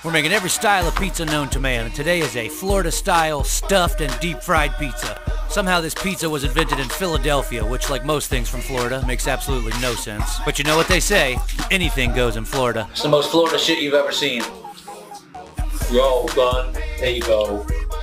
We're making every style of pizza known to man, and today is a Florida-style stuffed and deep-fried pizza. Somehow this pizza was invented in Philadelphia, which, like most things from Florida, makes absolutely no sense. But you know what they say, anything goes in Florida. It's the most Florida shit you've ever seen. Yo, son, there you go.